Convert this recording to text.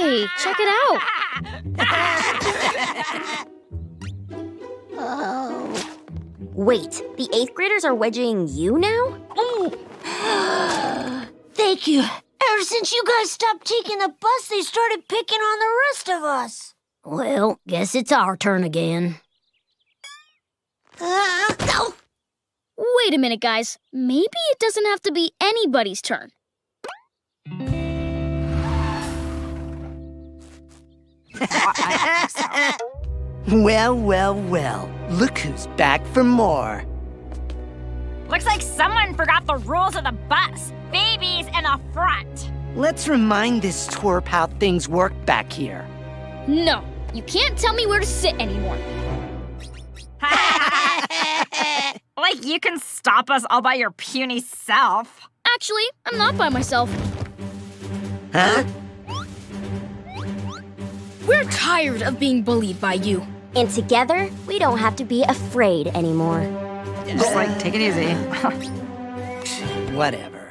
Hey, check it out. Oh. Wait, the 8th graders are wedging you now? Thank you. Ever since you guys stopped taking the bus, they started picking on the rest of us. Well, guess it's our turn again. No. Wait a minute, guys. Maybe it doesn't have to be anybody's turn. Well, well, well. Look who's back for more. Looks like someone forgot the rules of the bus. Babies in the front. Let's remind this twerp how things work back here. No, you can't tell me where to sit anymore. Like you can stop us all by your puny self. Actually, I'm not by myself. Huh? We're tired of being bullied by you. And together, we don't have to be afraid anymore. Just like, take it easy. Whatever.